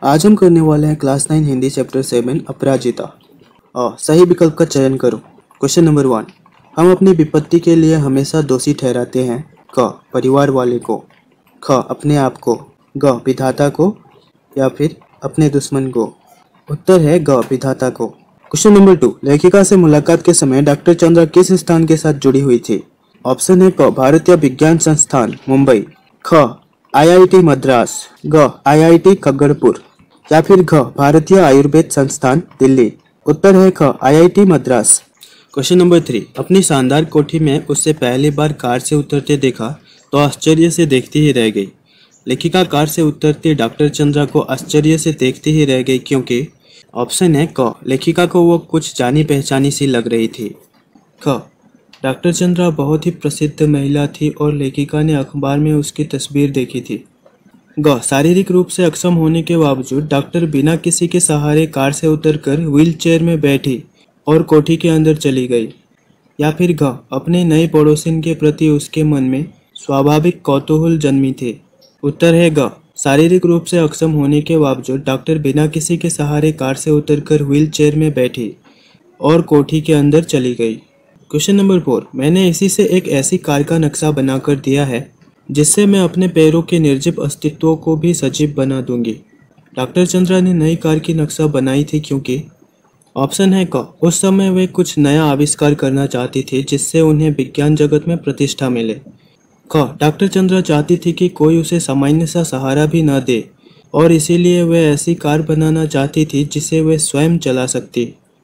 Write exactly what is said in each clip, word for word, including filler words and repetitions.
आज हम करने वाले हैं class nine Hindi chapter seven Aparajita. अ सही विकल्प का चयन करो। क्वेश्चन नंबर वन, हम अपनी विपत्ति के लिए हमेशा दोषी ठहराते हैं। क परिवार वाले को, ख अपने आप को, ग विधाता को या फिर अपने दुश्मन को। उत्तर है ग विधाता को। क्वेश्चन नंबर टू, लेखिका से मुलाकात के समय डॉक्टर चंद्रा किस स्थान के साथ जुड़ी हुई थी? ऑप्शन है क भारतीय विज्ञान संस्थान मुंबई, ख आईआईटी मद्रास, ग आईआईटी खड़गपुर या फिर घ भारतीय आयुर्वेद संस्थान दिल्ली। उत्तर है ख IIT Madras. Question number three, अपनी शानदार कोठी में उससे पहली बार कार से उतरते देखा तो आश्चर्य से देखती ही रह गई। लेखिका कार से उतरती डॉक्टर चंद्रा को आश्चर्य से देखती ही रह गई क्योंकि ऑप्शन है क लेखिका को वो कुछ जानी पहचानी सी लग रही थी। ख डॉक्टर चंद्रा बहुत ही प्रसिद्ध महिला थी और लेखिका ने अखबार में उसकी तस्वीर देखी थी। ग शारीरिक रूप से अक्षम होने के बावजूद डॉक्टर बिना किसी के सहारे कार से उतरकर व्हील चेयर में बैठी और कोठी के अंदर चली गई। या फिर घ अपने नए पड़ोसिन के प्रति उसके मन में स्वाभाविक कौतूहल जन्मी थी। उत्तर है ग शारीरिक रूप से अक्षम होने के बावजूद डॉक्टर बिना किसी के सहारे कार से उतरकर व्हील चेयर में बैठी और कोठी के अंदर चली गई। क्वेश्चन नंबर फोर, मैंने इसी से एक ऐसी कार का नक्शा बनाकर दिया है जिससे मैं अपने पैरों के निर्जीव अस्तित्व को भी सजीव बना दूंगी। डॉक्टर चंद्रा ने नई कार की नक्शा बनाई थी क्योंकि ऑप्शन है क उस समय वे कुछ नया आविष्कार करना चाहती थी जिससे उन्हें विज्ञान जगत में प्रतिष्ठा मिले। ख डॉक्टर चंद्रा चाहती थी कि कोई उसे सामान्य सा सहारा भी न दे और इसीलिए वे ऐसी कार बनाना चाहती थी जिसे वे स्वयं चला सकती।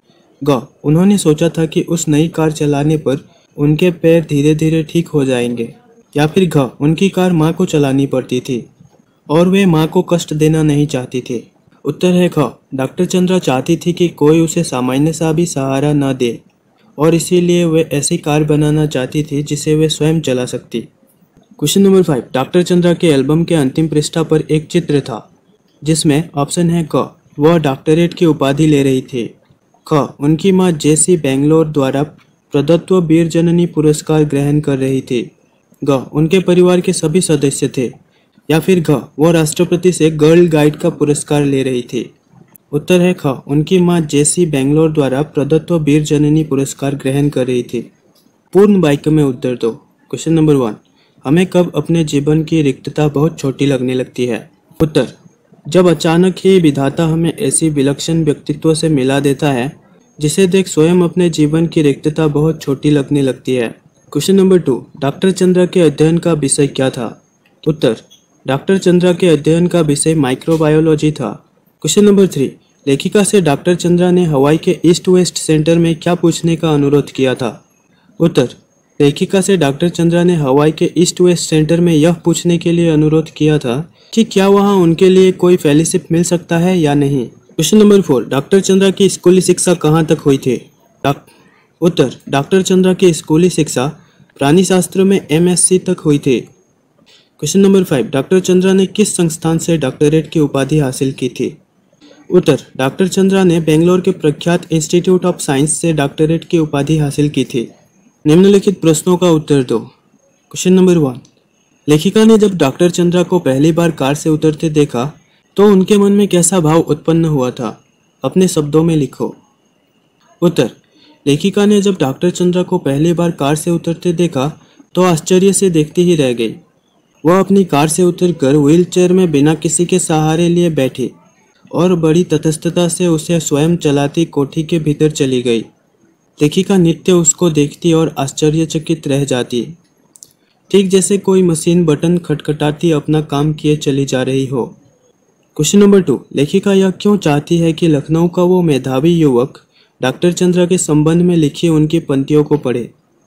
ग उन्होंने सोचा था कि उस नई कार चलाने पर उनके पैर धीरे धीरे ठीक हो जाएंगे। या फिर घ उनकी कार माँ को चलानी पड़ती थी और वे माँ को कष्ट देना नहीं चाहती थी। उत्तर है ख डॉक्टर चंद्रा चाहती थी कि कोई उसे सामान्य सा भी सहारा न दे और इसीलिए वे ऐसी कार बनाना चाहती थी जिसे वे स्वयं चला सकती। Question number five, doctor Chandra के एल्बम के अंतिम पृष्ठा पर एक चित्र था जिसमें ऑप्शन है क वह डॉक्टरेट की उपाधि ले रही थी, ख उनकी मां जेसी बेंगलोर द्वारा प्रदत्त वीर जननी पुरस्कार ग्रहण कर रही थी, ग उनके परिवार के सभी सदस्य थे या फिर घ वह राष्ट्रपति से गर्ल गाइड का पुरस्कार ले रही थी। उत्तर है ख उनकी मां जेसी बेंगलोर द्वारा प्रदत्त वीर जननी पुरस्कार ग्रहण कर रही थी। पूर्ण वाक्य में उत्तर दो। क्वेश्चन नंबर वन, हमें कब अपने जीवन की रिक्तता बहुत छोटी लगने लगती है? उत्तर, जब अचानक ही विधाता हमें ऐसी विलक्षण व्यक्तित्व से मिला देता है जिसे देख स्वयं अपने जीवन की रिक्तता बहुत छोटी लगने लगती है। Question number two, doctor Chandra के अध्ययन का विषय क्या था? उत्तर, डॉक्टर चंद्रा के अध्ययन का विषय माइक्रोबायोलॉजी था। क्वेश्चन नंबर थ्री, लेखिका से डॉक्टर चंद्रा ने हवाई के ईस्ट वेस्ट सेंटर में क्या पूछने का अनुरोध किया था? उत्तर, लेखिका से डॉक्टर चंद्रा ने हवाई के ईस्ट वेस्ट सेंटर में यह पूछने के लिए अनुरोध किया था कि क्या वहां उनके लिए कोई फेलोशिप मिल सकता है या नहीं। Question number four, doctor Chandra की स्कूली शिक्षा कहां तक हुई थी? उत्तर, डॉक्टर चंद्रा की स्कूली शिक्षा प्राणी शास्त्र में एमएससी तक हुई थी। Question number five, doctor Chandra ने किस संस्थान से डॉक्टरेट की उपाधि हासिल की थी? उत्तर, डॉक्टर चंद्रा ने बेंगलोर के प्रख्यात इंस्टीट्यूट ऑफ साइंस से डॉक्टरेट की उपाधि हासिल की थी। निम्नलिखित प्रश्नों का उत्तर दो। क्वेश्चन नंबर वन, लेखिका ने जब डॉक्टर चंद्रा को पहली बार कार से उतरते देखा तो उनके मन में कैसा भाव उत्पन्न हुआ था? अपने शब्दों में लिखो। उत्तर, लेखिका ने जब डॉक्टर चंद्रा को पहली बार कार से उतरते देखा तो आश्चर्य से देखती ही रह गई। वह अपनी कार से उतरकर व्हील चेयर में बिना किसी के सहारे लिए बैठी और बड़ी तटस्थता से उसे स्वयं चलाती कोठी के भीतर चली गई। लेखिका नित्य उसको देखती और आश्चर्यचकित रह जाती, ठीक जैसे कोई मशीन बटन खटखटाती अपना काम किए चली जा रही हो। क्वेश्चन नंबर टू, लेखिका यह क्यों चाहती है कि लखनऊ का वो मेधावी युवक डॉक्टर चंद्रा के संबंध में लिखी उनकी पंक्तियों को पढ़े?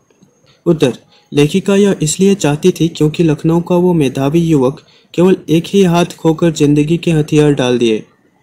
उत्तर, लेखिका यह इसलिए चाहती थी क्योंकि लखनऊ का वो मेधावी युवक केवल एक ही हाथ खोकर जिंदगी के हथियार डाल दिए।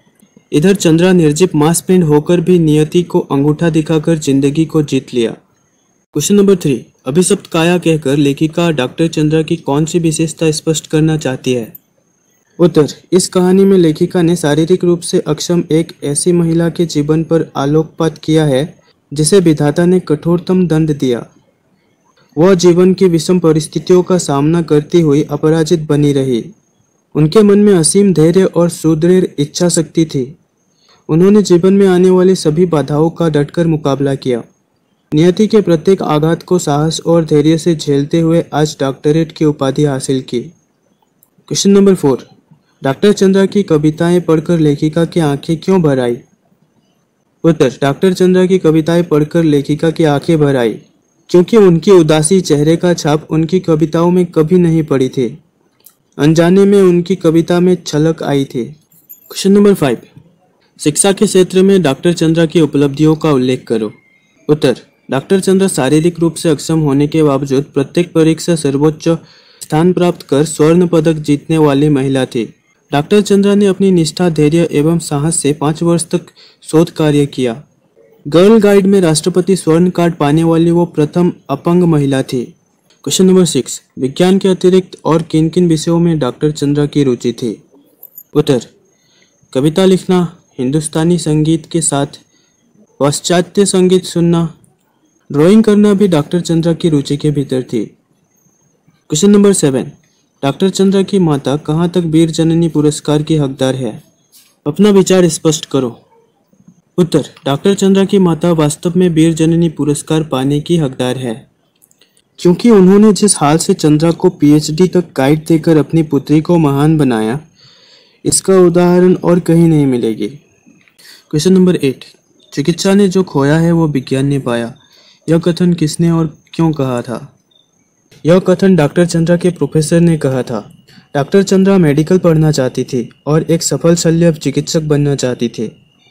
इधर चंद्रा निर्जीव मांसपिंड होकर भी नियति को अंगूठा दिखाकर जिंदगी को जीत लिया। क्वेश्चन नंबर थ्री, अभिशप्त काया कहकर लेखिका डॉक्टर चंद्रा की कौन सी विशेषता स्पष्ट करना चाहती है? उत्तर, इस कहानी में लेखिका ने शारीरिक रूप से अक्षम एक ऐसी महिला के जीवन पर आलोकपात किया है जिसे विधाता ने कठोरतम दंड दिया। वह जीवन की विषम परिस्थितियों का सामना करती हुई अपराजित बनी रही। उनके मन में असीम धैर्य और सुदृढ़ इच्छा शक्ति थी। उन्होंने जीवन में आने वाली सभी बाधाओं का डटकर मुकाबला किया। नियति के प्रत्येक आघात को साहस और धैर्य से झेलते हुए आज डॉक्टरेट की उपाधि हासिल की। Question number four. Doctor Chandra की कविताएं पढ़कर लेखिका की आंखें क्यों भर आई? उत्तर। डॉक्टर चंद्रा की कविताएं पढ़कर लेखिका की आंखें भर आई क्योंकि उनकी उदासी चेहरे का छाप उनकी कविताओं में कभी नहीं पड़ी थी। अनजाने में उनकी कविता में छलक आई थी। Question number five. शिक्षा के क्षेत्र में डॉक्टर चंद्रा की उपलब्धियों का उल्लेख करो। उत्तर। डॉक्टर चंद्रा शारीरिक रूप से अक्षम होने के बावजूद प्रत्येक परीक्षा सर्वोच्च स्थान प्राप्त कर स्वर्ण पदक जीतने वाली महिला थी। डॉक्टर चंद्रा ने अपनी निष्ठा, धैर्य एवं साहस से पाँच वर्ष तक शोध कार्य किया। गर्ल गाइड में राष्ट्रपति स्वर्ण कार्ड पाने वाली वो प्रथम अपंग महिला थी। Question number six. विज्ञान के अतिरिक्त और किन किन विषयों में डॉक्टर चंद्रा की रुचि थी? उत्तर। कविता लिखना, हिंदुस्तानी संगीत के साथ पाश्चात्य संगीत सुनना, ड्राइंग करना भी डॉक्टर चंद्रा की रुचि के भीतर थी। Question number seven. Doctor Chandra की माता कहाँ तक वीर जननी पुरस्कार की हकदार है? अपना विचार स्पष्ट करो। उत्तर। डॉक्टर चंद्रा की माता वास्तव में वीर जननी पुरस्कार पाने की हकदार है क्योंकि उन्होंने जिस हाल से चंद्रा को पीएचडी तक गाइड देकर अपनी पुत्री को महान बनाया, इसका उदाहरण और कहीं नहीं मिलेगी। Question number eight. चिकित्सा ने जो खोया है वो विज्ञान ने पाया, यह कथन किसने और क्यों कहा था? यह कथन डॉक्टर चंद्रा के प्रोफेसर ने कहा था। डॉक्टर चंद्रा मेडिकल पढ़ना चाहती थी और एक सफल शल्य चिकित्सक बनना चाहती थी,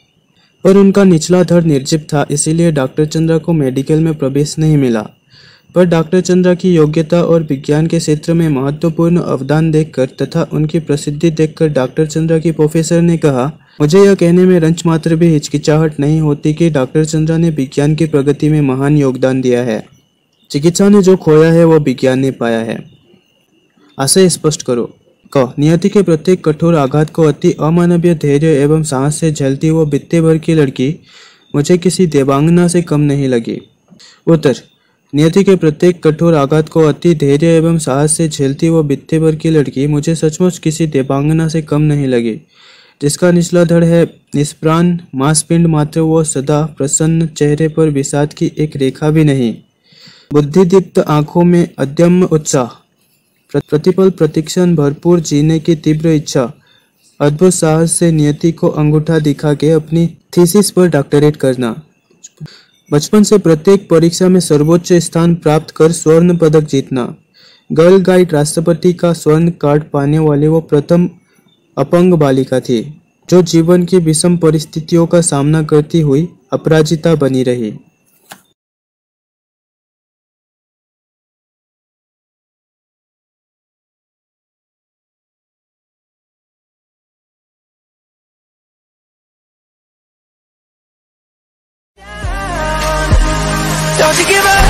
पर उनका निचला धड़ निर्जीव था, इसीलिए डॉक्टर चंद्रा को मेडिकल में प्रवेश नहीं मिला। पर डॉक्टर चंद्रा की योग्यता और विज्ञान के क्षेत्र में महत्वपूर्ण अवदान देखकर तथा उनकी प्रसिद्धि देखकर डॉक्टर चंद्रा की प्रोफेसर ने कहा, मुझे यह कहने में रंच मात्र भी हिचकिचाहट नहीं होती कि डॉक्टर चंद्रा ने विज्ञान की प्रगति में महान योगदान दिया है। चिकित्सा ने जो खोया है वह विज्ञान ने पाया है। आशय स्पष्ट करो। क। नियति के प्रत्येक कठोर आघात को अति अमानवीय धैर्य एवं साहस से झेलती वो बित्ते भर की लड़की मुझे किसी देवांगना से कम नहीं लगी। उत्तर। नियति के प्रत्येक कठोर आघात को अति धैर्य एवं साहस से झेलती वो बित्ते भर की लड़की मुझे सचमुच किसी देवांगना से कम नहीं लगी। जिसका निचला धड़ है निष्प्राण मांसपिंड मात्र, वो सदा प्रसन्न, चेहरे पर विषाद की एक रेखा भी नहीं, बुद्धिदीप्त आंखों में अदम्य उत्साह, प्रतिपल प्रतीक्षण, भरपूर जीने की तीव्र इच्छा, अद्भुत साहस से नियति को अंगूठा दिखा के अपनी थीसिस पर डॉक्टरेट करना, बचपन से प्रत्येक परीक्षा में सर्वोच्च स्थान प्राप्त कर स्वर्ण पदक जीतना, गर्ल गाइड राष्ट्रपति का स्वर्ण कार्ड पाने वाली वो प्रथम अपंग बालिका थी जो जीवन की विषम परिस्थितियों का सामना करती हुई अपराजिता बनी रही। Don't you give up.